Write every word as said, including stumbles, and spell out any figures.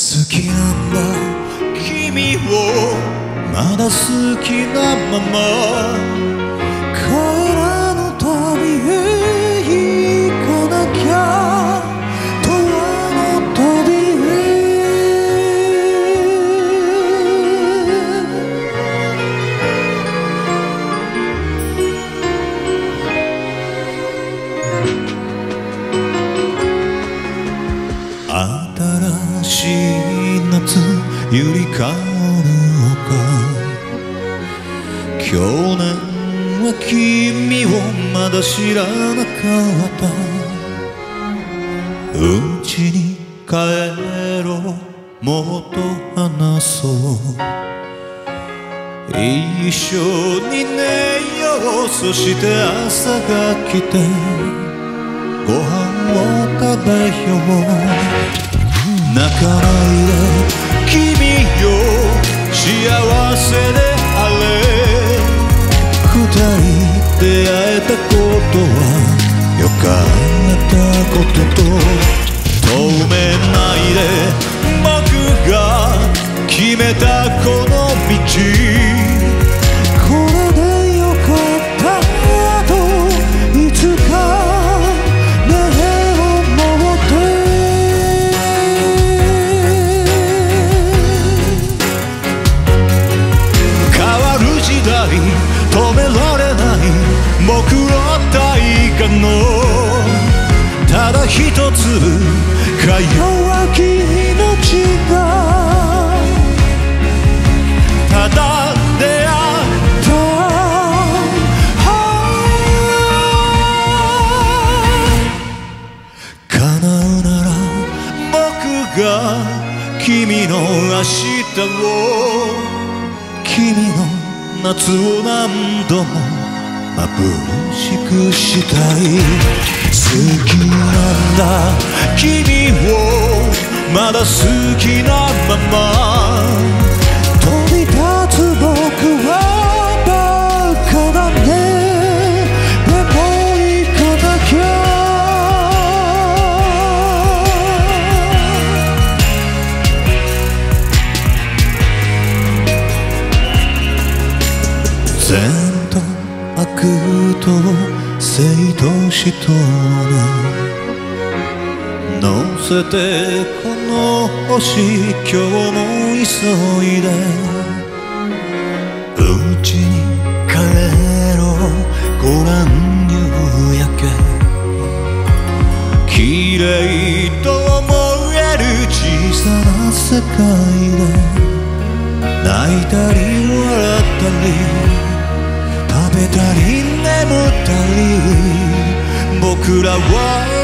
好きなんだ君をまだ好きなまま帰らぬ旅へ行かなきゃ永遠の旅新しい夏ゆりかおる丘去年は君をまだ知らなかったうちに帰ろうもっと話そう一緒に寝ようそして朝が来てご飯を食べよう泣かないで君よ幸せであれ二人出会えたことはよかったことと止めないで僕が決めたこの道これでよかったといつか止められない僕ら大河のただ一つか弱き命がただ出会った叶うなら僕が君の明日を君の夏を何度も眩しくしたい好きなんだ君をまだ好きなまま飛び立つ僕はバカだねでも行かなきゃ善と悪と生と死と乗せてこの星今日も急いでうちに帰ろうご覧夕焼け綺麗と思える小さな世界で泣いたり笑ったり食べたり眠ったり僕らは